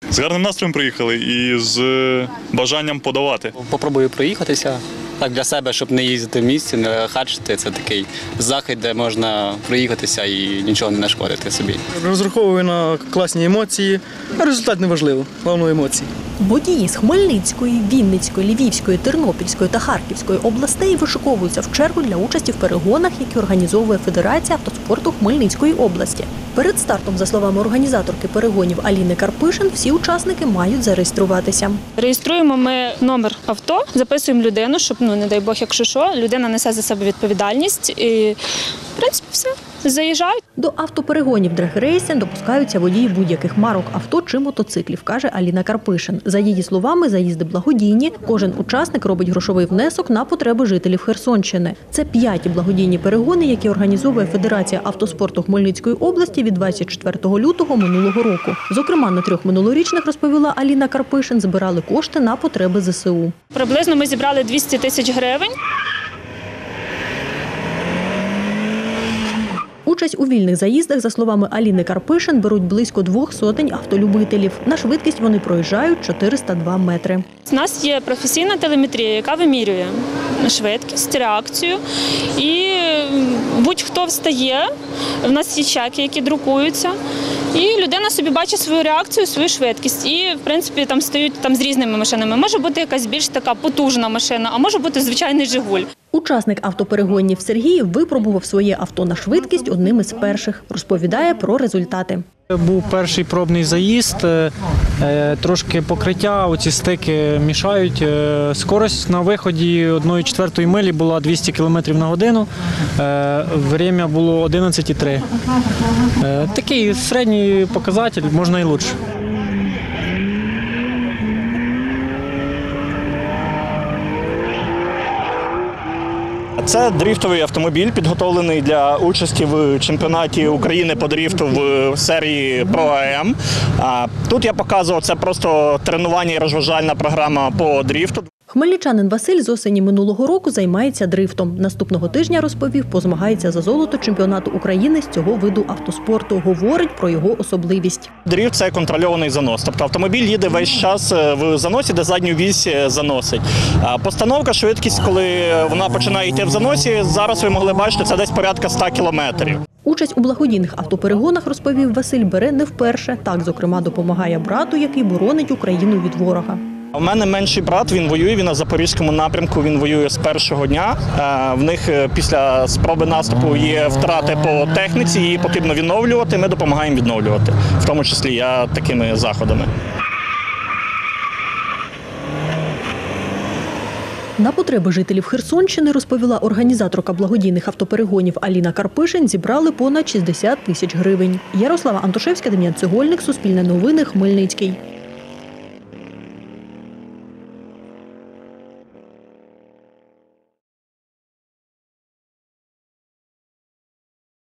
З гарним настроєм приїхали і з бажанням подавати. Попробую проїхатися так для себе, щоб не їздити в місті, не хачити. Це такий захід, де можна проїхатися і нічого не нашкодити собі. Розраховую на класні емоції, а результат не важливо, головне емоції. Водії з Хмельницької, Вінницької, Львівської, Тернопільської та Харківської областей вишиковуються в чергу для участі в перегонах, які організовує Федерація автоспорту Хмельницької області. Перед стартом, за словами організаторки перегонів Аліни Карпишин, всі учасники мають зареєструватися. Реєструємо ми номер авто, записуємо людину, щоб, не дай Бог, якщо що, людина несе за себе відповідальність і, в принципі, все. Заїжджають. До автоперегонів драг-рейсинг допускаються водії будь-яких марок авто чи мотоциклів, каже Аліна Карпишин. За її словами, заїзди благодійні. Кожен учасник робить грошовий внесок на потреби жителів Херсонщини. Це 5-ті благодійні перегони, які організовує Федерація автоспорту Хмельницької області від 24 лютого минулого року. Зокрема, на 3 минулорічних, розповіла Аліна Карпишин, збирали кошти на потреби ЗСУ. Приблизно ми зібрали 200 тисяч гривень. Участь у вільних заїздах, за словами Аліни Карпишин, беруть близько 200 автолюбителів. На швидкість вони проїжджають 402 метри. У нас є професійна телеметрія, яка вимірює швидкість, реакцію. І будь-хто встає, в нас є чеки, які друкуються. І людина собі бачить свою реакцію, свою швидкість. І, в принципі, там стають з різними машинами. Може бути якась більш така потужна машина, а може бути звичайний «Жигуль». Учасник автоперегонів Сергій випробував своє авто на швидкість одним із перших. Розповідає про результати. Був перший пробний заїзд, трошки покриття, оці стики мішають. Скорость на виході 1,4 милі була 200 км на годину, время було 11,3. Такий середній показатель, можна і краще. Це дрифтовий автомобіль, підготовлений для участі в чемпіонаті України по дрифту в серії Pro-AM. Тут я показував, це просто тренування і розважальна програма по дрифту. Хмельничанин Василь з осені минулого року займається дрифтом. Наступного тижня, розповів, позмагається за золото чемпіонату України з цього виду автоспорту. Говорить про його особливість. Дрифт – це контрольований занос. Тобто автомобіль їде весь час в заносі, де задню вісь заносить. Постановка, швидкість, коли вона починає йти в заносі, зараз ви могли бачити, це десь порядка 100 кілометрів. Участь у благодійних автоперегонах, розповів Василь, бере не вперше. Так, зокрема, допомагає брату, який боронить Україну від ворога. У мене менший брат, він воює, він на Запорізькому напрямку, він воює з першого дня. В них після спроби наступу є втрати по техніці, її потрібно відновлювати, ми допомагаємо відновлювати, в тому числі я такими заходами. На потреби жителів Херсонщини, розповіла організаторка благодійних автоперегонів Аліна Карпишин, зібрали понад 60 тисяч гривень. Ярослава Антошевська, Дем'ян Цегольник, Суспільне новини, Хмельницький.